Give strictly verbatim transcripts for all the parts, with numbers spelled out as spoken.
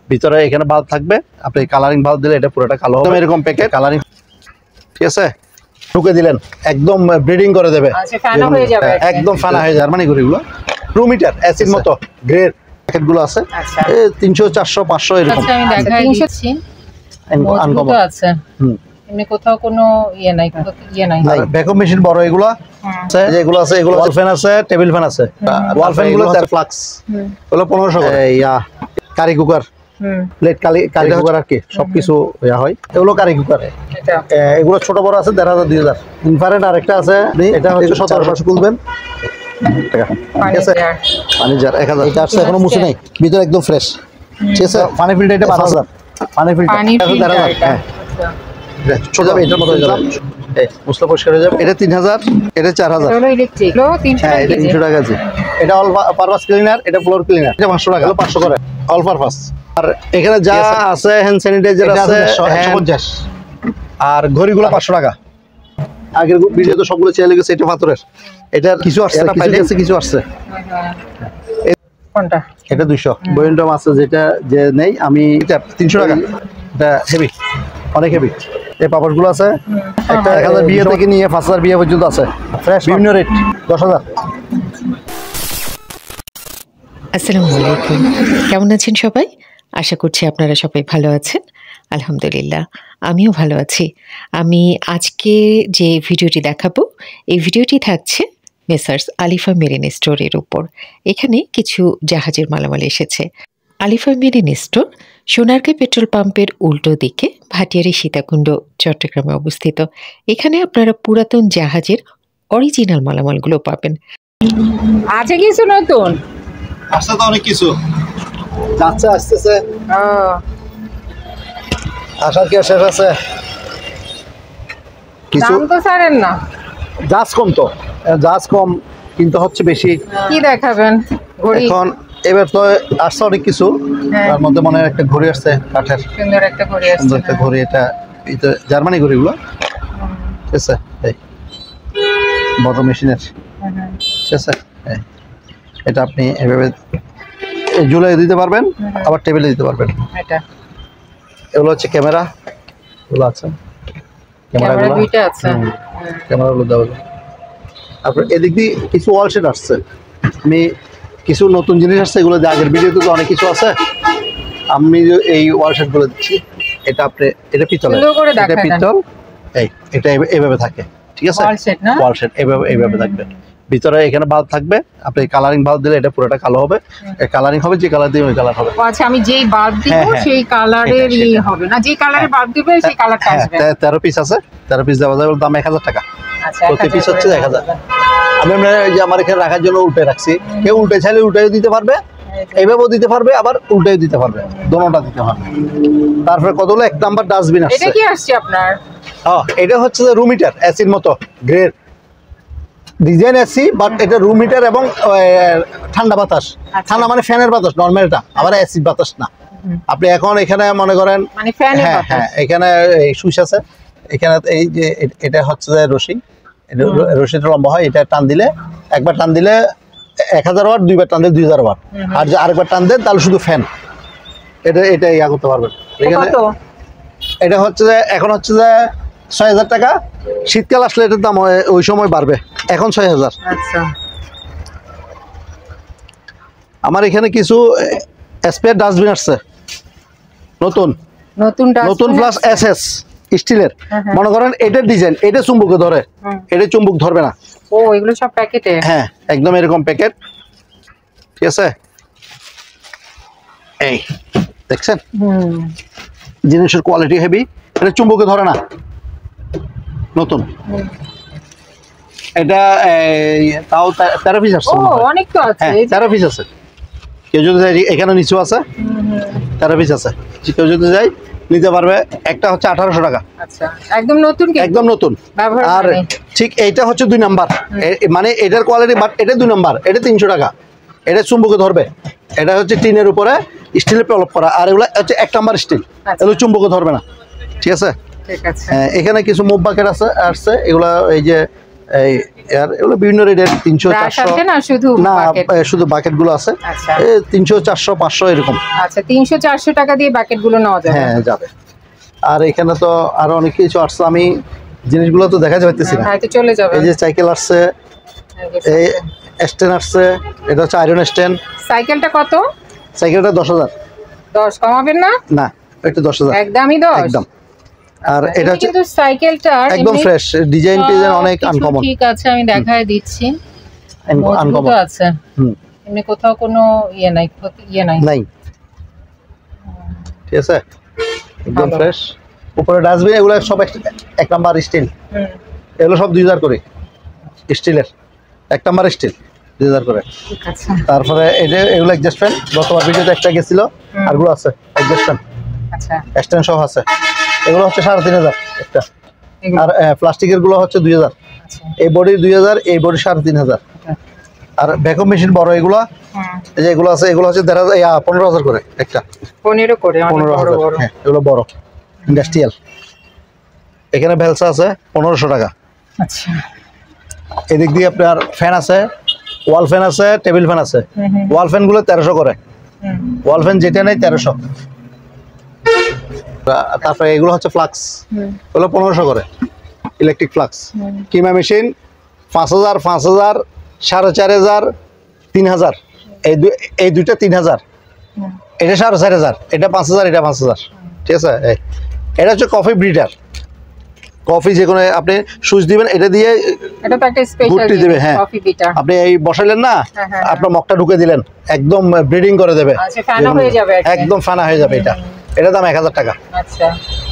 ভিতরে এখানে বাল্ব থাকবে, আপনি কালারিং বাল্ব দিলে এটা পুরোটা কালো হবে। এরকম প্যাকেট কালারিং, ঠিক আছে, ঢুকে দিলেন একদম ব্রিডিং করে দেবে, একদম ফানা হয়ে যায়। জার্মানি ঘড়িগুলো টু মিটার অ্যাসিড মতো গ্রেড প্যাকেটগুলো আছে, তিনশো চারশো পাঁচশো এরকম আছে। এমনি কোথাও কোনো ইয়ে নাই, ইয়ে নাই। ভ্যাকুয়াম মেশিন বড় এগুলো আছে, যেগুলো আছে এগুলো ওয়াল ফ্যান আছে, টেবিল ফ্যান আছে। ওয়াল ফ্যান গুলো তার ফ্লাক্স হলো পনেরোশো করে। ইয়া curry cooker, plate curry curry cooker আর কি সবকিছু ইয়া হয়, এগুলো কারি কুকার। এগুলো ছোট বড় আছে দেড় হাজার দুই হাজার। ইনফ্রারেড আরেকটা আছে, এটা হচ্ছে সতেরোশো খুলবেন টাকা, ঠিক আছে। পানি জার এক হাজার, এটা আসছে এখনো মুছে নাই, ভিতরে একদম ফ্রেশ, ঠিক আছে। পানি ফিল্টার এটা পাঁচ হাজার, পানি ফিল্টার দেড় হাজার, হ্যাঁ চলে যাবে এটার মতো হয়ে যাবে, এই মশলা পরিষ্কার হয়ে যাবে। এটা তিন হাজার, এটা চার হাজার, হ্যাঁ এটা তিনশো টাকা আছে। এটা অল পারপাস ক্লিনার, এটা ফ্লোর ক্লিনার, এটা পাঁচশো টাকা, পাঁচশো করে অল পারপাস। আর এখানে যা আছে হ্যান্ড স্যানিটাইজার আছে একশো পঞ্চাশ, আর ঘড়িগুলো পাঁচশো টাকা। আগের ভিডিও তো সবগুলো চেয়ে লেগেছে, এটা পাথরের, এটার কিছু আসছে, কিছু কিছু আসছে। কোনটা? এটা দুইশো। বয়ন্টম আছে যেটা যে নেই আমি, এটা তিনশো টাকা, এটা হেভি, অনেক হেভি। এই পাপড়গুলো আছে, একটা এক হাজার বিয়ে থেকে নিয়ে পাঁচ হাজার বিয়ে পর্যন্ত আছে, ফ্রেশ বিভিন্ন রেট, দশ হাজার। আসসালামু আলাইকুম, কেমন আছেন সবাই? আশা করছি আপনারা সবাই ভালো আছেন। আলহামদুলিল্লাহ, আমিও ভালো আছি। আমি আজকে যে ভিডিওটি দেখাবো, এই ভিডিওটি থাকছে মেসার্স আলিফা মেরিন স্টোরের উপর। এখানে কিছু জাহাজের মালামাল এসেছে। Alifa marine store Sonargaon petrol পাম্পের উল্টো দিকে ভাটিয়ারি সীতাকুণ্ড চট্টগ্রামে অবস্থিত। এখানে আপনারা পুরাতন জাহাজের অরিজিনাল মালামালগুলো পাবেন। আছে কিছু নতুন, আসছে তো অনেক কিছু যাচ্ছে, আসতেছে, আসার কি শেষ আছে? কিছু দাম তো ছাড়েন না, জাহাজ কম, তো জাহাজ কম কিন্তু হচ্ছে বেশি। কি দেখাবেন? ঘড়ি এখন এবার তো আসছে অনেক কিছু, তার মধ্যে মনে হয় একটা ঘড়ি আসছে কাঠের, সুন্দর একটা ঘড়ি আসছে, সুন্দর একটা ঘড়ি। এটা এটা জার্মানি ঘড়িগুলো, ঠিক আছে, এই বড় মেশিনের, ঠিক আছে। এটা আপনি এভাবে ঝুলিয়ে দিতে পারবেন, আবার টেবিলে দিতে পারবেন। এটা এগুলো হচ্ছে ক্যামেরা, এগুলো আছে ক্যামেরা দুইটা আছে, ক্যামেরাগুলো দেওয়া যায়। তারপর এদিক দিয়ে কিছু ওয়াল শেড আসছে, আমি কিছু নতুন জিনিস আসছে, এগুলো আগের ভিডিওতে তো অনেক কিছু আছে, আমি এই ওয়াল শেডগুলো দিচ্ছি। এটা আপনি, এটা পিতল, এটা পিতল, এই এটা এইভাবে থাকে, ঠিক আছে। ওয়াল শেড এইভাবে এইভাবে থাকবে, ভিতরে এখানে বাল্ব থাকবে, আপনি কালারিং বাল্ব দিলে এটা পুরোটা কালো হবে, কালারিং হবে যে কালার দিয়ে ওই কালার হবে। আচ্ছা, আমি যেই বাল্ব দিব সেই কালারের ই হবে না, যে কালারের বাল্ব দিবে সেই কালারটা আসবে। তেরো পিস আছে, তেরো পিস দেওয়া যাবে, দাম এক হাজার টাকা, প্রতি পিস হচ্ছে এক হাজার। আমি এই যে আমার এখানে রাখার জন্য উল্টে রাখছি, কেউ উল্টে চাইলে উল্টেও দিতে পারবে, এইভাবেও দিতে পারবে, আবার উল্টেও দিতে পারবে, দোনোটা দিতে পারবে। তারপরে কত হলো, এক নাম্বার ডাস্টবিন আসছে। এটা কি আসছে আপনার? হ্যাঁ, এটা হচ্ছে যে রুম হিটার, এসির মতো গ্রেড ডিজাইন এসি, বাট এটা রুম হিটার এবং ঠান্ডা বাতাস। ঠান্ডা মানে ফ্যানের বাতাস, নর্মালটা, আবার এসির বাতাস না। আপনি এখন এখানে মনে করেন, হ্যাঁ হ্যাঁ এখানে এই সুইচ আছে, এখানে এই যে এটা হচ্ছে যে রশি, রশিটা লম্বা হয়, এটা টান দিলে, একবার টান দিলে এক হাজার ওয়াট, দুইবার টান দিলে দুই হাজার ওয়াট, আর যে আরেকবার টান দেন তাহলে শুধু ফ্যান। এটা এটা ইয়া করতে পারবেন। এখানে এটা হচ্ছে যে এখন হচ্ছে যে ছয় হাজার টাকা, শীতকাল আসলে এটার দাম ওই সময় বাড়বে, এখন ছয় হাজার। আচ্ছা, আমার এখানে কিছু স্পেয়ার ডাস্টবিন আসছে, নতুন নতুন নতুন প্লাস এস এস স্টিলের। মনে করেন এটার ডিজাইন, এটা চুম্বকে ধরে, এটা চুম্বক ধরবে না। ও, এগুলো সব প্যাকেটে? হ্যাঁ, একদম এরকম প্যাকেট, ঠিক আছে। এই দেখছেন, জিনিসের কোয়ালিটি হেভি, এটা চুম্বকে ধরে না, নতুন। এটা তাও তেরো পিস আসছে, অনেক তো আছে, হ্যাঁ তেরো পিস আছে। কেউ যদি এখানে নিচু আছে, তেরো পিস আছে, কেউ যদি যাই নিতে পারবে। একটা হচ্ছে আঠারোশো টাকা, আচ্ছা একদম নতুন, একদম নতুন। আর ঠিক এইটা হচ্ছে দুই নাম্বার, মানে এটার কোয়ালিটি, বাট এটা দুই নাম্বার, এটা তিনশো টাকা। এটা চুম্বকে ধরবে, এটা হচ্ছে টিনের উপরে স্টিলের প্রলেপ করা, আর এগুলো হচ্ছে এক নাম্বার স্টিল, এগুলো চুম্বকে ধরবে না, ঠিক আছে। ঠিক আছে। এখানে কিছু মুভ বাকেট আছে আসছে, এগুলা এই যে এই আর এগুলো বিভিন্ন রেটের তিনশো ব্রাশ চারশো আছে না শুধু না বাকেট? এ, শুধু বাকেট গুলো আছে আচ্ছা এই তিনশো চারশো পাঁচশো এরকম। আচ্ছা তিনশো চারশো টাকা দিয়ে বাকেট গুলো নেওয়া যাবে? হ্যাঁ যাবে। আর এখানে তো আরো অনেক কিছু আসছে, আমি জিনিসগুলো তো দেখা যাইতেছি না। হ্যাঁ তো চলে যাবে। এই যে সাইকেল আসছে, এই স্ট্যান্ড আসছে, এটা হচ্ছে আয়রন স্ট্যান্ড। সাইকেলটা কত? সাইকেলটা দশ হাজার। দশ কমাবেন না? না একটু দশ হাজার একদমই দশ? একদম। আর এটা হচ্ছে কিন্তু সাইকেলটা একদম ফ্রেশ, ডিজাইন ডিজাইন অনেক আনকমন। ঠিক আছে আমি দেখায় দিচ্ছি। আনকমন মজবুত আছে, হুম এমনি কোথাও কোনো ইয়ে নাই, ক্ষতি ইয়ে নাই। নাই, ঠিক আছে একদম ভালো। ফ্রেশ। উপরে ডাস্টবিন এগুলো সব এক- এক নাম্বার স্টিল, হুম এগুলো সব দুই হাজার করে স্টিলের, এক নাম্বার স্টিল দুই হাজার করে। ঠিক আছে। তারপরে এটা এগুলো অ্যাডজাস্ট ফ্যান, গতবার ভিডিওতে একটা গেছিল, হুম। আরগুলো আছে অ্যাডজাস্ট ফ্যান, আচ্ছা স্ট্যান্ড সহ আছে। এগুলো হচ্ছে সাড়ে তিন হাজার একটা। এগুলো আর প্লাস্টিকের গুলো হচ্ছে দুই হাজার। আচ্ছা এই বডির দুই হাজার, এই বডির সাড়ে তিন হাজার। আর ভ্যাকুম মেশিন বড় এগুলো, হুম এই যে এগুলো আছে, এগুলো হচ্ছে দেড় হাজার, ইয়া, পনেরো হাজার করে একটা। পনেরো করে অনেক পনেরো বড় হাজার বড়। হ্যাঁ এগুলো বড় ইন্ডাস্ট্রিয়াল। এখানে ভ্যালসা আছে পনেরোশো টাকা। আচ্ছা এদিক দিয়ে আপনার ফ্যান আছে, ওয়াল ফ্যান আছে, টেবিল ফ্যান আছে। হুম হুম ওয়াল ফ্যান গুলো তেরোশো করে, হুম ওয়াল ফ্যান যেটা নেই তেরোশো। তারপরে এগুলো হচ্ছে ফ্লাক্স, হুম ওগুলো পনেরোশো করে ইলেকট্রিক ফ্লাক্স। হুম কিমা মেশিন পাঁচ হাজার, পাঁচ হাজার, সাড়ে চার হাজার, তিন হাজার। এই দুই এই দুইটা তিন হাজার, হুম। এটা সাড়ে চার হাজার, এটা পাঁচ হাজার, এটা পাঁচ হাজার, ঠিক আছে। এই এটা হচ্ছে কফি ব্রিডার, কফি যে কোনো আপনি সুইচ দিবেন, এটা দিয়ে এটা তো একটা স্পেশাল গুটি দেবে, হ্যাঁ। Coffee beater. আপনি এই বসাইলেন না, হ্যাঁ, হ্যাঁ, আপনার মগটা ঢুকে দিলেন, একদম ব্রিডিং করে দেবে, আচ্ছা ফানা হয়ে যাবে আর কি। একদম ফানা হয়ে যাবে। এটা এটা দাম এক হাজার টাকা। আচ্ছা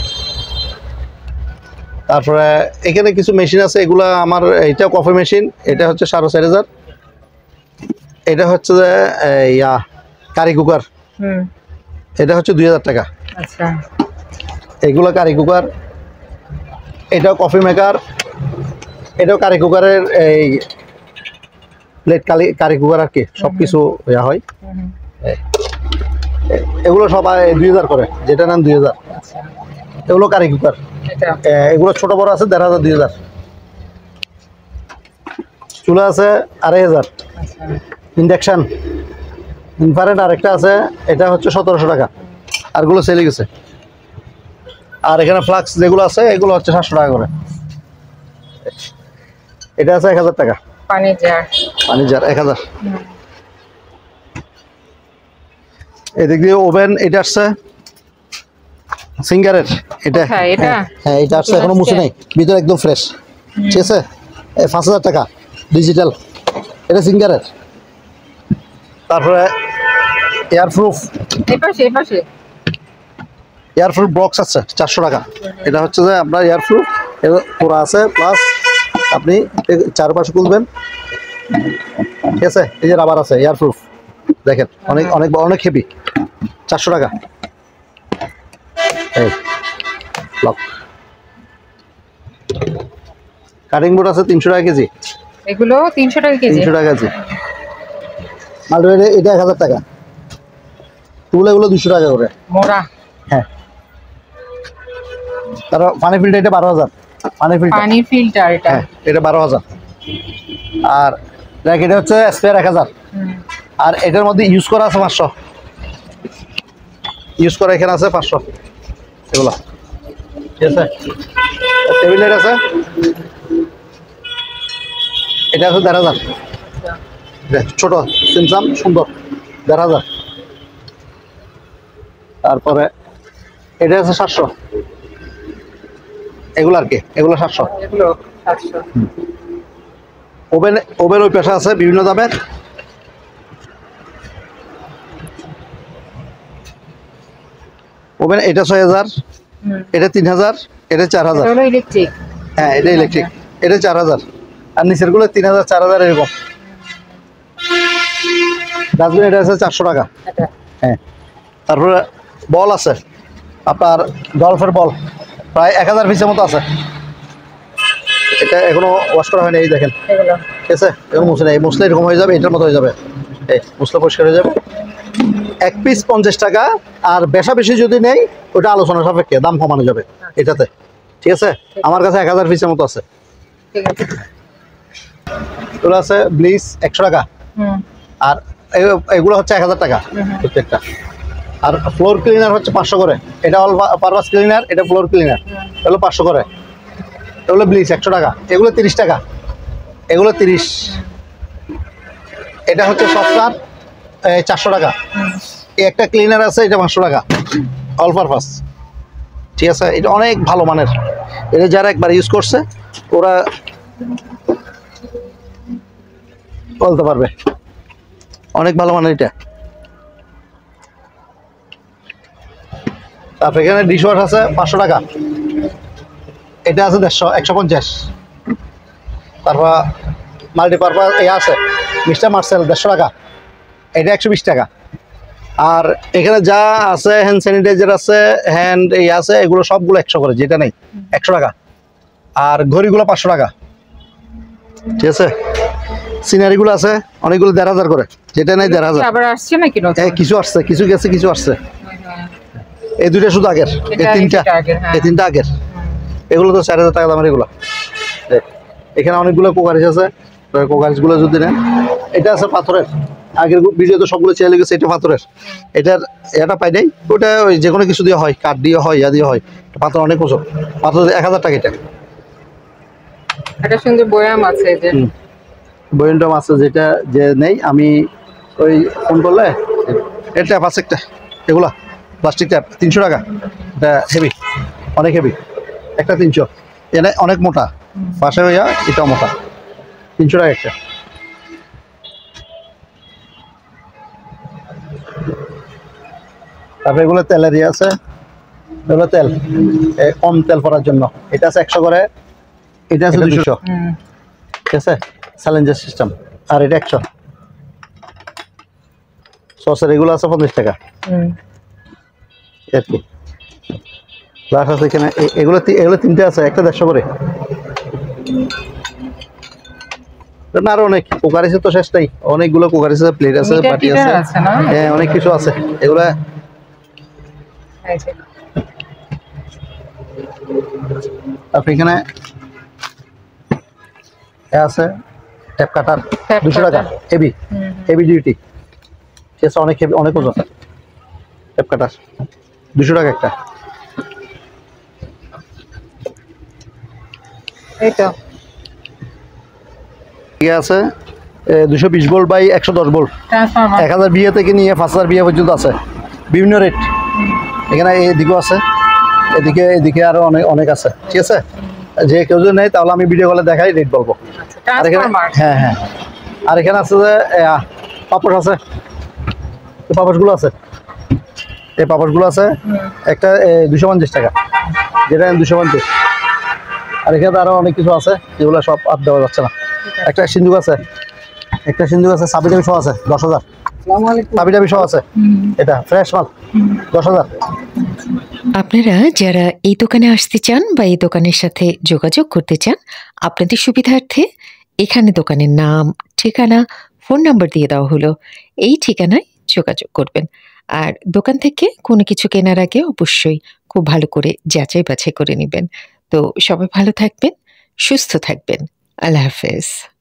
তারপরে এখানে কিছু মেশিন আছে, এগুলা আমার, এটা কফি মেশিন, এটা হচ্ছে সাড়ে চার হাজার। এটা হচ্ছে যে এই, ইয়া কারি কুকার, হুম এটা হচ্ছে দুই হাজার টাকা। আচ্ছা এগুলো কারি কুকার, এটাও কফি মেকার, এটাও কারি কুকারের এই প্লেট কালি কারি কুকার আর কি, সব কিছু ইয়া হয়। হুম হুম, এ- এগুলো সবাই দুই হাজার করে, যেটা নেন দুই হাজার। আচ্ছা এগুলো কারি কুকার, এটা এগুলো ছোট বড় আছে দেড় হাজার, দুই হাজার। চুলা আছে আড়াই হাজার। আচ্ছা ইন্ডাকশান ইনফ্রারেড আরেকটা আছে, এটা হচ্ছে সতেরোশো টাকা, আরগুলো সেলে গেছে। আর এখানে ফ্লাক্স যেগুলো আছে এগুলো হচ্ছে সাতশো টাকা করে। এটা আছে এক হাজার টাকা, পানি জার। পানি জার এক হাজার। হুম এদিক দিয়ে ওভেন, এটা আসছে সিঙ্গারের, এটা কোথায় এটা? হ্যাঁ, হ্যাঁ এটা আসছে, এখনো মুছে নেই, ভিতরে একদম ফ্রেশ, ঠিক আছে। এই পাঁচ হাজার টাকা ডিজিটাল, এটা সিঙ্গারের। তারপরে এয়ারপ্রুফ, এই পাশে এই পাশে এয়ারপ্রুফ বক্স আছে চারশো টাকা। এটা হচ্ছে যে আপনার এয়ারপ্রুফ পুরা আছে, প্লাস আপনি চারপাশে খুলবেন, ঠিক আছে। এই যে রাবার আছে এয়ারপ্রুফ, দেখেন অনেক অনেক অনেক হেভি, চারশো টাকা। এই লক কাটিং বোর্ড আছে তিনশো টাকা কেজি, এগুলো তিনশো টাকা কেজি। তিনশো টাকা কেজি। মালটা এটা এক হাজার টাকা, টুল এগুলো দুশো টাকা করে। মোড়া হ্যাঁ, তারপর পানি ফিল্টার এটা বারো হাজার, পানি ফিল্টার পানি ফিল্টার এটা। হ্যাঁ এটা বারো হাজার। আর দেখ এটা হচ্ছে স্পেয়ার এক হাজার। হুম আর এটার মধ্যে ইউজ করা আছে পাঁচশো, ইউজ করা এখানে আছে পাঁচশো, এগুলো ঠিক আছে। টেবিল লাইট আছে, এটা আছে দেড় হাজার, দেখ, ছোট সিমসাম সুন্দর, দেড় হাজার। তারপরে এটা আছে সাতশো, এগুলো আর কি, এগুলো সাতশো। এগুলো সাতশো। ওভেন ওভেন ওই পেশা আছে বিভিন্ন দামের। ওভেন এটা ছয় হাজার, হুম এটা তিন হাজার, এটা চার হাজার। এটা হলো ইলেকট্রিক। হ্যাঁ এটা ইলেকট্রিক, এটা চার হাজার। আর নিচের গুলো তিন হাজার, চার হাজার এরকম। ডাস্টবিন এটা আছে চারশো টাকা। এটা হ্যাঁ, তারপরে বল আছে আপনার, গল্ফের বল প্রায় এক হাজার পিসের মতো আছে। এটা এখনো ওয়াশ করা হয়নি, এই দেখেন, এগুলো ঠিক আছে। এখন মুছে নেই, মুছলে এরকম হয়ে যাবে, এটার মতো হয়ে যাবে, এই মুছলে পরিষ্কার হয়ে যাবে। এক পিস পঞ্চাশ টাকা, আর বেশা বেশি যদি নেই ওটা আলোচনা সাপেক্ষে দাম কমানো যাবে এটাতে, ঠিক আছে। আমার কাছে এক হাজার পিসের মতো আছে। ঠিক আছে। এগুলো আছে ব্লিচ একশো টাকা, আর এগুলো হচ্ছে এক হাজার টাকা প্রত্যেকটা। আর ফ্লোর ক্লিনার হচ্ছে পাঁচশো করে, এটা অল পারপাস ক্লিনার, এটা ফ্লোর ক্লিনার, এগুলো পাঁচশো করে। এগুলো ব্লিচ একশো টাকা, এগুলো তিরিশ টাকা, এগুলো তিরিশ। এটা হচ্ছে সফটওয়্যার চারশো টাকা। একটা ক্লিনার আছে, এটা পাঁচশো টাকা, অল পারপাস। ঠিক আছে, এটা অনেক ভালো মানের। এটা যারা একবার ইউজ করছে ওরা বলতে পারবে অনেক ভালো মানের এটা। তারপর এখানে ডিশ ওয়াশ আছে পাঁচশো টাকা, এটা আছে দেড়শো একশো পঞ্চাশ। তারপর মাল্টিপারপাস এ আছে মিস্টার মার্সেল দেড়শো টাকা, এটা একশো বিশ টাকা। আর এখানে যা আছে হ্যান্ড স্যানিটাইজার আছে, হ্যান্ড এই আছে, এগুলো সবগুলো একশো করে, যেটা নেই একশো টাকা। আর ঘড়িগুলো পাঁচশো টাকা। ঠিক আছে, সিনারিগুলো আছে অনেকগুলো দেড় হাজার করে, যেটা নেই দেড় হাজার। আবার আসছে নাকি নতুন? হ্যাঁ, কিছু আসছে, কিছু গেছে, কিছু আসছে। এই দুইটা শুধু আগের, এই তিনটা এই তিনটা আগের। এগুলো তো চার হাজার টাকা দামের এগুলো। এখানে অনেকগুলো কোকারিস আছে, কোকারিসগুলো যদি নেন। এটা আছে পাথরের, আগের ভিডিও তো সবগুলো চেয়ে লেগেছে, এটা পাথরের। এটার এটা পাই নাই, ওটা ওই যে কোনো কিছু দিয়ে হয়, কাঠ দিয়ে হয়, ইয়া দিয়ে হয়। পাথর অনেক ওজন, পাথর এক হাজার টাকা। এটা একটা সুন্দর বয়াম আছে, যে বয়াম আছে, যেটা যে নেই আমি ওই ফোন করলে এটা ট্যাপ আছে একটা, এগুলা প্লাস্টিক ট্যাপ তিনশো টাকা। এটা হেভি, অনেক হেভি, একটা তিনশো। এটা অনেক মোটা, পাশে হইয়া এটাও মোটা, তিনশো টাকা একটা। তারপরে এগুলো তেলের ইয়ে আছে, এগুলো তেল কম তেল পড়ার জন্য। এটা আছে একশো করে, এটা আছে দুশো। ঠিক আছে, স্যালেঞ্জার সিস্টেম। আর এটা একশো। সসের এগুলো আছে পঞ্চাশ টাকা আর কি। প্লাস আছে এখানে এগুলো, এগুলো তিনটে আছে, একটা দেড়শো করে। না আরো অনেক কোকারিসের তো শেষ নাই, অনেকগুলো কোকারিস আছে, প্লেট আছে, বাটি আছে, হ্যাঁ অনেক কিছু আছে এগুলা। তারপর এখানে আছে ট্যাপ কাটার দুশো টাকা, হেভি হেভি ডিউটি। ঠিক আছে, অনেক হেভি, অনেক ওজন। ট্যাপ কাটার দুশো টাকা একটা। এইটা ঠিক আছে, দুশো বিশ ভোল্ট বাই একশো দশ ভোল্ট, এক হাজার বিয়ে থেকে নিয়ে পাঁচ হাজার বিয়ে পর্যন্ত আছে, বিভিন্ন রেট। এখানে এদিকেও আছে, এদিকে এদিকে আরো অনেক অনেক আছে। ঠিক আছে, যে কেউ যদি নেই তাহলে আমি ভিডিও কলে দেখাই, রেট বলবো। আর এখানে হ্যাঁ হ্যাঁ আর এখানে আছে যে পাপোশ আছে, পাপোশগুলো আছে, এই পাপোশগুলো আছে একটা দুশো পঞ্চাশ টাকা, যেটা দুশো পঞ্চাশ। আর এখানে আরো অনেক কিছু আছে, যেগুলো সব আর দেওয়া যাচ্ছে না। একটা সিন্ধুক আছে, একটা সিন্ধুক আছে চাবি টাবি সহ আছে দশ হাজার, চাবি টাবি সহ আছে, এটা ফ্রেশ মাল দশ হাজার। আপনারা যারা এই দোকানে আসতে চান বা এই দোকানের সাথে যোগাযোগ করতে চান, আপনাদের সুবিধার্থে এখানে দোকানের নাম, ঠিকানা, ফোন নাম্বার দিয়ে দেওয়া হলো। এই ঠিকানায় যোগাযোগ করবেন। আর দোকান থেকে কোনো কিছু কেনার আগে অবশ্যই খুব ভালো করে যাচাই বাছাই করে নেবেন। তো সবাই ভালো থাকবেন, সুস্থ থাকবেন। আল্লাহ হাফেজ।